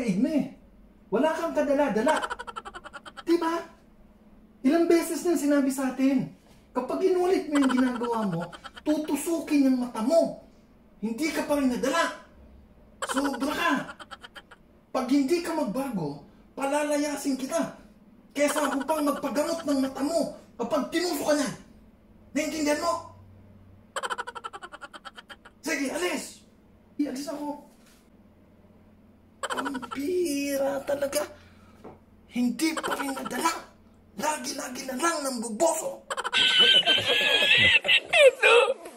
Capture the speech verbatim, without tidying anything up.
pag-iig na eh. Wala kang kadala-dala. Diba? Ilang beses nang sinabi sa atin, kapag inulit mo yung ginagawa mo, tutusukin yung mata mo. Hindi ka pa rin nadala. Sobra ka. Pag hindi ka magbago, palalayasin kita. Kesa ako pang magpagamot ng mata mo kapag tinuso ka niya. Naintindihan mo? Sige, alis. Ialis ako. Ang bira talaga. Hindi pa rin nadala. Lagi-lagi na lang ng buboso. Ito.